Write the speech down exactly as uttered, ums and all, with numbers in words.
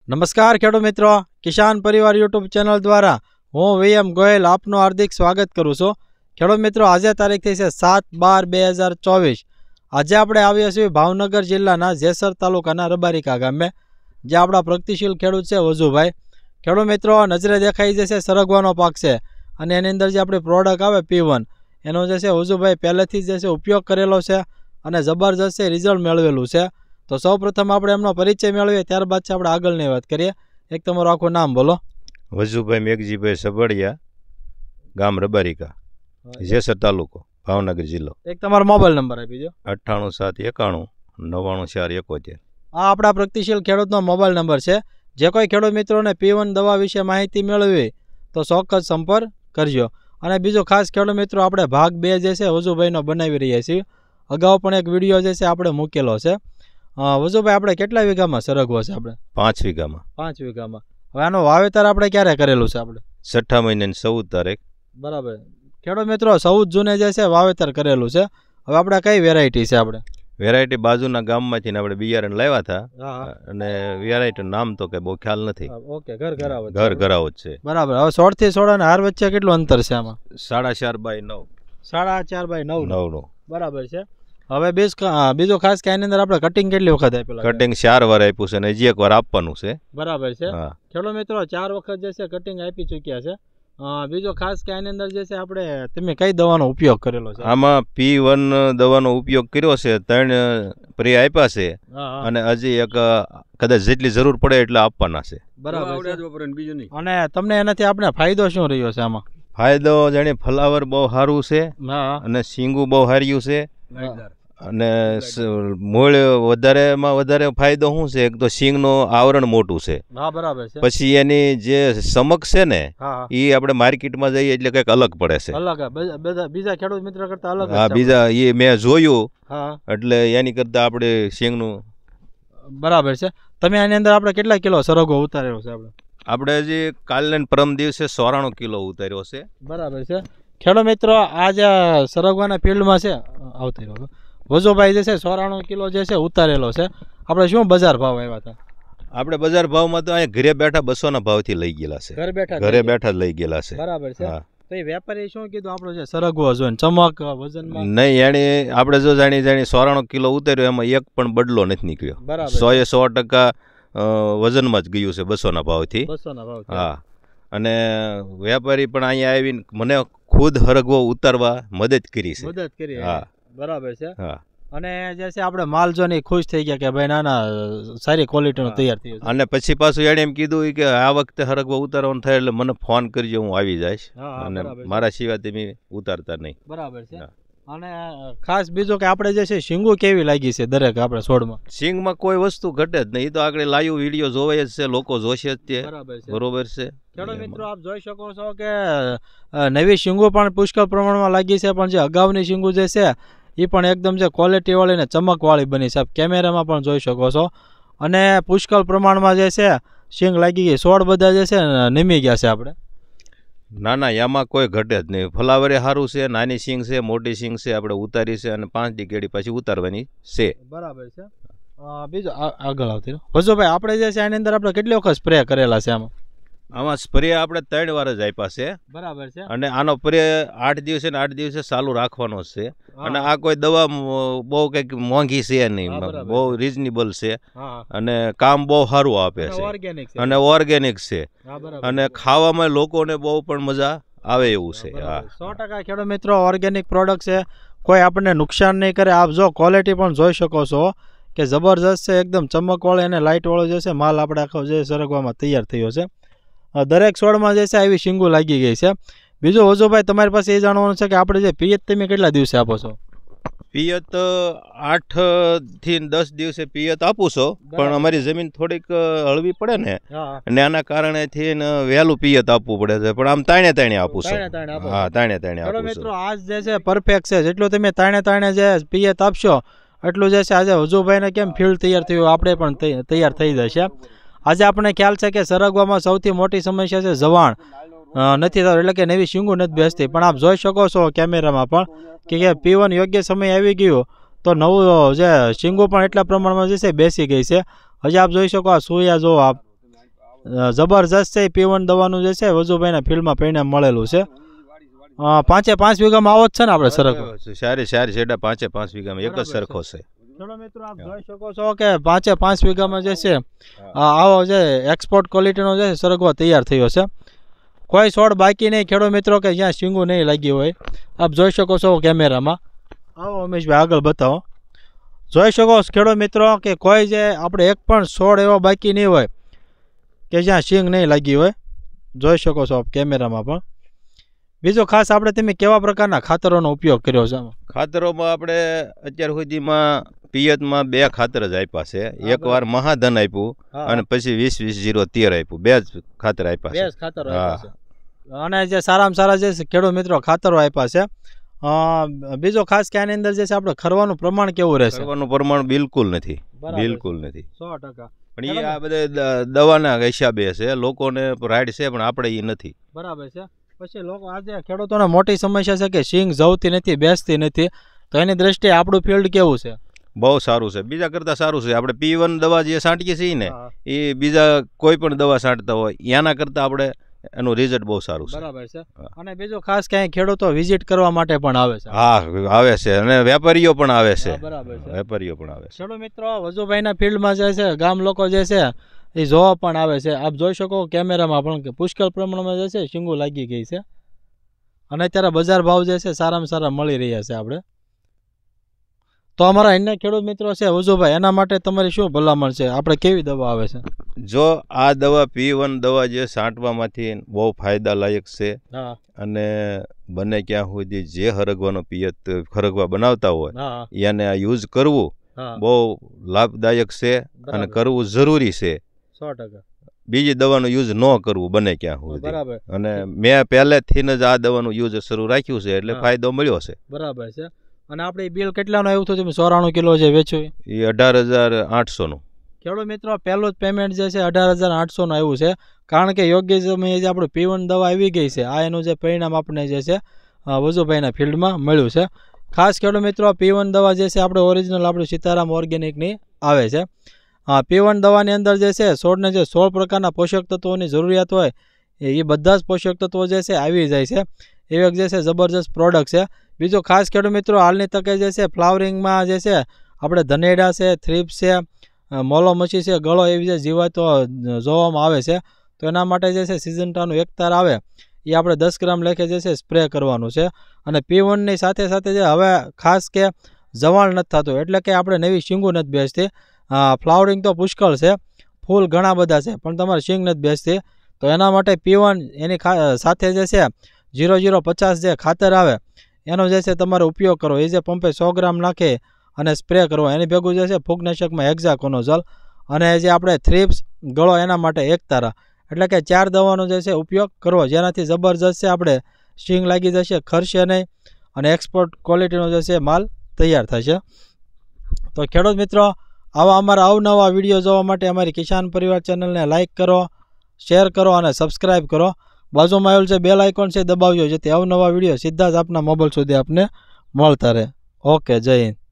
નમસ્કાર ખેડૂત મિત્રો, કિસાન પરિવાર યુટ્યુબ ચેનલ દ્વારા હું વીએમ ગોયલ આપનું હાર્દિક સ્વાગત કરું છું। ખેડૂત મિત્રો, આજે તારીખ થઈ છે સાત બાર બે હજાર ચોવીસ। આજે આપણે આવ્યા છીએ ભાવનગર જિલ્લાના જેસર તાલુકાના રબારિકા ગામે, જે આપણા પ્રગતિશીલ ખેડૂત છે વજુભાઈ। ખેડૂત મિત્રો, નજરે દેખાઈ જશે સરગવાનો પાક છે અને એની અંદર જે આપણી પ્રોડક્ટ આવે પી વન એનો જે છે વજુભાઈ પહેલેથી જ જે છે ઉપયોગ કરેલો છે અને જબરજસ્ત રિઝલ્ટ મેળવેલું છે। તો સૌ પ્રથમ આપણે એમનો પરિચય મેળવીએ, ત્યારબાદ છે આપણે આગળની વાત કરીએ। એક તમારું આખું નામ બોલો। વજુભાઈ મેઘજીભાઈ સબડિયા, ગામ રબારિકા, જેસર તાલુકો, ભાવનગર જિલ્લો। એક તમારો મોબાઈલ નંબર આપી દો। અઠ્ઠાણું સાત એકાણું નવ્વાણું ચાર એકોતેર। આ આપણા પ્રગતિશીલ ખેડૂતનો મોબાઈલ નંબર છે। જે કોઈ ખેડૂત મિત્રોને પી વન દવા વિશે માહિતી મેળવી તો ચોક્કસ સંપર્ક કરજો। અને બીજો ખાસ ખેડૂત મિત્રો, આપણે ભાગ બે જે છે વજુભાઈનો બનાવી રહ્યા છીએ। અગાઉ પણ એક વિડીયો જે છે આપણે મૂકેલો છે। વજુભાઈ, આપણે કેટલા વીઘામાં સરગવો છે? આપણે પાંચ વીઘામાં પાંચ વીઘામાં હવે આનું વાવેતર આપણે ક્યારે કરેલું છે? આપણે છઠ્ઠા મહિનાની ચૌદ તારીખ। બરાબર ખેડૂત મિત્રો, ચૌદ જૂને જે છે વાવેતર કરેલું છે। હવે આપણે કઈ વેરાયટી છે? આપણે વેરાયટી બાજુના ગામમાંથી આપણે બિયારણ લાવ્યા હતા અને વેરાયટી નામ તો કઈ બહુ ખ્યાલ નથી। ઓકે, ઘર ઘરાવો ઘર ઘરાવો જ છે। બરાબર। હવે સોળ થી સોળ અને હાર વચ્ચે કેટલું અંતર છે આમાં? સાડા ચાર બાય નવ સાડા ચાર બાય નવ નવ નું બરાબર છે। હવે બીજ બીજો ખાસ કે આની અંદર આપણે કટિંગ કેટલી વખત આપેલા? કટિંગ ચાર વાર આપ્યું છે અને હજી એક વાર આપવાનું છે। બરાબર છે ખેડૂત મિત્રો, ચાર વખત જે છે કટિંગ આપી ચૂક્યા છે। બીજો ખાસ કે આની અંદર જે છે આપણે તમે કઈ દવાનો ઉપયોગ કરેલો છે? આમાં પી વન દવાનો ઉપયોગ કર્યો છે, ત્રણ પ્રે આપ્યા છે અને હજી એક કદાચ જેટલી જરૂર પડે એટલે આપવાના છે। બરાબર। અને તમને એનાથી આપણે ફાયદો શું રહ્યો છે આમાં? ફાયદો જાણે ફ્લાવર બહુ સારું છે અને શીંગું બહુ હાર્યું છે અને મૂળ વધારેમાં વધારે ફાયદો શું છે, એક તો શીંગનું આવરણ મોટું છે। હા, બરાબર છે। પછી એની જે ચમક છે ને એ આપણે માર્કેટમાં જઈએ એટલે કંઈક અલગ પડે છે, અલગ બીજા ખેડૂત મિત્ર કરતા અલગ। હા, બીજા એ મેં જોયું એટલે એની કરતા આપણે શીંગનું બરાબર છે। તમે આની અંદર આપણે કેટલા કિલો સરગવો ઉતારેલો છે? આપણે આપણે હજી કાલે પરમ દિવસે સોરાણું કિલો ઉતાર્યો છે। બરાબર છે ખેડૂત મિત્રો, આ જે સરગવાના ફિલ્ડમાં છે આવતી રહ્યો વજુભાઈ જે છે સોરાણું કિલો જે છે ઉતારેલો છે। આપણે શું બજાર ભાવ આવ્યા હતા? આપણે બજાર ભાવમાં તો અહીંયા ઘરે બેઠા બસો ના ભાવથી લઈ ગયેલા છે। ઘરે બેઠા ઘરે બેઠા લઈ ગયેલા છે। બરાબર છે। તો એ વેપારી શું કીધું આપણો છે સરગવો જોઈને ચમક વજનમાં? નહીં, એને આપણે જો જાણી જાણી સોરાણું કિલો ઉતાર્યો એમાં એક પણ બદલો નથી નીકળ્યો। બરાબર। સો એ સો ટકા વજનમાં જ ગયું છે બસો ના ભાવથી। બસો ના ભાવ। હા, અને વેપારી પણ અહીંયા આવીને મને ખુદ હરગવો ઉતારવા મદદ કરી છે। મદદ કરી। હા, બરાબર છે। હા, અને જે છે આપણે માલ જોઈને ખુશ થઈ ગયા કે ભાઈ ના ના સારી ક્વોલિટીનો તૈયાર થયો છે। અને પછી પાછું એણે એમ કીધું કે આ વખતે હરગવો ઉતારવાનું થાય એટલે મને ફોન કરજો, હું આવી જઈશ અને મારા સિવાય તમે ઉતારતા નહીં। બરાબર છે। અને ખાસ બીજું કે આપણે જે છે શીંગું કેવી લાગી છે દરેક આપણે છોડમાં? શીંગમાં કોઈ વસ્તુ ઘટે જ નહીં, એ તો આગળ લાઈવ વિડીયો જોવે જ છે, લોકો જોશે જ તે। બરાબર છે, બરોબર છે ખેડૂત મિત્રો, આપ જોઈ શકો છો કે નવી શીંગું પણ પુષ્કળ પ્રમાણમાં લાગી છે, પણ જે અગાઉની શીંગું જે છે એ પણ એકદમ જે ક્વોલિટી વાળી ને ચમક વાળી બની છે, આપ કેમેરામાં પણ જોઈ શકો છો। અને પુષ્કળ પ્રમાણમાં જે છે શીંગ લાગી ગઈ, છોડ બધા જે છે નીમી ગયા છે આપણે। ના ના, એમાં કોઈ ઘટે જ નહીં, ફ્લાવરે સારું છે, નાની શીંગ છે, મોટી શીંગ છે, આપણે ઉતારી છે અને પાંચ દી કેડી પછી ઉતારવાની છે। બરાબર છે। બીજું આગળ આવતી વજુભાઈ, આપણે જે છે આની અંદર આપણે કેટલી વખત સ્પ્રે કરેલા છે આમાં? આમાં સ્પ્રે આપણે ત્રણ વાર જ આપ્યા છે। બરાબર છે। અને આનો સ્પ્રે આઠ દિવસે ને આઠ દિવસે ચાલુ રાખવાનો છે। અને આ કોઈ દવા બહુ કઈક મોંઘી છે નહીં, બહુ રીઝનેબલ છે અને કામ બહુ સારું આપે છે અને ઓર્ગેનિક છે અને ખાવામાં લોકોને બહુ પણ મજા આવે એવું છે। હા, સો ટકા ખેડૂત મિત્રો, ઓર્ગેનિક પ્રોડક્ટ છે, કોઈ આપણને નુકસાન નહીં કરે। આપ જો ક્વોલિટી પણ જોઈ શકો છો કે જબરજસ્ત છે, એકદમ ચમકવાળો અને લાઇટ વાળો જે છે માલ આપણે આખો જે સરગવામાં તૈયાર થયો છે। દરેક છોડમાં જે છે આવી શીંગું લાગી ગઈ છે। બીજું વજુભાઈ, તમારી પાસે એ જાણવાનું છે કે આપણે જે પિયત તમે કેટલા દિવસે આપો છો? પિયત આઠ થી દસ દિવસે પિયત આપું છો, પણ અમારી જમીન થોડીક હળવી પડે ને અને આના કારણે થી વહેલું પિયત આપવું પડે છે, પણ આમ તાણે તાણે આપું છું। હા, તાણે તાણે આપું છું। મિત્રો, આજ જે છે પરફેક્ટ છે, જેટલું તમે તાણે તાણે જે પિયત આપશો એટલું જે છે આજે વજુભાઈને કેમ ફીલ્ડ તૈયાર થયું આપણે પણ તૈયાર થઈ જશે। આજે આપણને ખ્યાલ છે કે સરગવામાં સૌથી મોટી સમસ્યા છે જવાણ નથી થતું, એટલે કે નવી શીંગું નથી બેસતી, પણ આપ જોઈ શકો છો કેમેરામાં પણ કે પી વન યોગ્ય સમય આવી ગયો તો નવું જે શીંગું પણ એટલા પ્રમાણમાં જે છે બેસી ગઈ છે। હજી આપ જોઈ શકો આ સોયા જો આપ જબરજસ્ત છે પી વન દવાનું જે છે વજુભાઈના ફિલ્ડમાં પરિણામ મળેલું છે. પાંચે પાંચ વીઘામાં આવો જ છે ને આપણે સરખો? સારી સારી છેડા પાંચે પાંચ વીઘામાં એક જ સરખો છે. ચલો મિત્રો આપ જોઈ શકો છો કે પાંચે પાંચ વીઘામાં જે છે આવો જે એક્સપોર્ટ ક્વોલિટીનો જે સરગવો તૈયાર થયો છે. કોઈ છોડ બાકી નહીં ખેડૂત મિત્રો કે જ્યાં શીંગું નહીં લાગી હોય. આપ જોઈ શકો છો કેમેરામાં. આવો ઉમેશભાઈ આગળ બતાવો. જોઈ શકો ખેડૂત મિત્રો કે કોઈ જે આપણે એક પણ છોડ એવો બાકી નહીં હોય કે જ્યાં શીંગ નહીં લાગી હોય. જોઈ શકો છો આપ કેમેરામાં પણ. બીજો ખાસ આપણે તમે કેવા પ્રકારના ખાતરોનો ઉપયોગ કર્યો છે? ખાતરોમાં આપણે અત્યાર સુધીમાં પિયતમાં બે ખાતર જ આપ્યા છે. એક વાર મહાધન આપ્યું અને પછી વીસ વીસ જીરો તેર આપ્યું. બે જ ખાતર આપ્યા છે. બે જ ખાતરો આપ્યા છે. અને જે સારામાં સારા જે ખેડૂત મિત્રો ખાતરો આપ્યા છે. બીજો ખાસ કે આની અંદર જે છે આપણે ખરવાનું પ્રમાણ કેવું રહેશે? ખરવાનું પ્રમાણ બિલકુલ નથી, બિલકુલ નથી. સો ટકા. પણ એ આ બધા દવાના હિસાબે છે, લોકોને રાઈડ છે પણ આપણે એ નથી. બરાબર છે. પછી લોકો આજે ખેડૂતોને મોટી સમસ્યા છે કે સિંગ જવતી નથી, બેસતી નથી. તો એની દ્રષ્ટિએ આપણું ફિલ્ડ કેવું છે? બહુ સારું છે, બીજા કરતાં સારું છે. આપણે પી વન દવા જે છાંટીએ છીએ ને એ બીજા કોઈ પણ દવા છાંટતા હોય એના કરતાં આપણે એનું રિઝલ્ટ બહુ સારું છે. બરાબર છે. અને બીજું ખાસ ક્યાંય ખેડૂતો વિઝિટ કરવા માટે પણ આવે છે? હા આવે છે, અને વેપારીઓ પણ આવે છે. બરાબર છે, વેપારીઓ પણ આવે છે. ખેડૂત મિત્રો વજુભાઈના ફિલ્ડમાં જે છે ગામ લોકો જે છે એ જોવા પણ આવે છે. આપ જોઈ શકો કેમેરામાં પણ કે પુષ્કળ પ્રમાણમાં જે છે શીંગું લાગી ગઈ છે. અને અત્યારે બજાર ભાવ જે છે સારામાં સારા મળી રહ્યા છે આપણે. તો અમારા અન્ય ખેડૂત મિત્રો છે વજુભાઈ, એના માટે તમારી શું ભલામણ છે? આપણે કેવી દવા આવે છે? જો આ દવા પી વન દવા જે છાંટવામાંથી બહુ ફાયદાલાયક છે. અને બને ક્યાં સુધી જે હરગવાનો પિયત ખરગવા બનાવતા હોય એને આ યુઝ કરવું બહુ લાભદાયક છે અને કરવું જરૂરી છે. સો ટકા. બીજી દવાનું યુઝ ન કરવું બને ક્યાં સુધી. અને મેં પહેલેથી જ આ દવાનું યુઝ શરૂ રાખ્યું છે એટલે ફાયદો મળ્યો છે. બરાબર છે. અને આપણે બિલ કેટલાનું આવ્યું હતું? તમે ચોરાણું કિલો જે વેચ્યું એ અઢાર હજાર આઠસો નું. ખેડૂત મિત્રો પહેલું જ પેમેન્ટ જે છે અઢાર હજાર આઠસો નું આવ્યું છે. કારણ કે યોગ્ય સમયે જે આપણે પી વન દવા આવી ગઈ છે આ એનું જે પરિણામ આપણે જે છે વજુભાઈના ફિલ્ડમાં મળ્યું છે. ખાસ ખેડૂત મિત્રો પી વન દવા જે છે આપણે ઓરિજિનલ આપણે સીતારામ ઓર્ગેનિકની આવે છે. હા, પી વન દવાની અંદર જે છે છોડને જે સોળ પ્રકારના પોષક તત્વોની જરૂરિયાત હોય એ બધા જ પોષક તત્વો જે છે આવી જાય છે. એવી જે છે જબરજસ્ત પ્રોડક્ટ છે. બીજો ખાસ ખેડૂત મિત્રો હાલની તકે જે છે ફ્લાવરિંગમાં જે છે આપણે ધનેડા છે, થ્રીપ્સ છે, મોલો મચ્છી છે, ગળો એવી જે જીવાતો જોવામાં આવે છે. તો એના માટે જે છે સિઝન્ટાનું એક તાર આવે એ આપણે દસ ગ્રામ લેખે જે છે સ્પ્રે કરવાનું છે. અને પી વનની સાથે સાથે જે હવે ખાસ કે જવાળ નથી થતું એટલે કે આપણે નવી શીંગું નથી બેસતી. ફ્લાવરિંગ તો પુષ્કળ છે, ફૂલ ઘણા બધા છે પણ તમારે શીંગ નથી બેસતી. તો એના માટે પી વન એની સાથે જે છે જીરો જીરો પચાસ જે ખાતર આવે એનો જે છે તમારે ઉપયોગ કરો. એ જે પંપે સો ગ્રામ નાખે અને સ્પ્રે કરવો. એની ભેગું જે છે ફૂગનાશકમાં હેક્ઝાકોનોઝોલ અને જે આપણે થ્રીપ્સ ગળો એના માટે એક તારા, એટલે કે ચાર દવાનો જે છે ઉપયોગ કરવો જેનાથી જબરજસ્ત છે આપણે શીંગ લાગી જશે, ખરશે નહીં અને એક્સપોર્ટ ક્વોલિટીનો જે છે માલ તૈયાર થશે. તો ખેડૂત મિત્રો આવા અમારા અવનવા વિડીયો જોવા માટે અમારી કિસાન પરિવાર ચેનલને લાઇક કરો, શેર કરો અને સબસ્ક્રાઈબ કરો. બાજુમાં આવેલ છે બેલ આઇકોન છે દબાવજો જેથી અવનવા વિડીયો સીધા જ આપના મોબાઈલ સુધી આપને મળતા રહે. ઓકે, જય હિન્દ.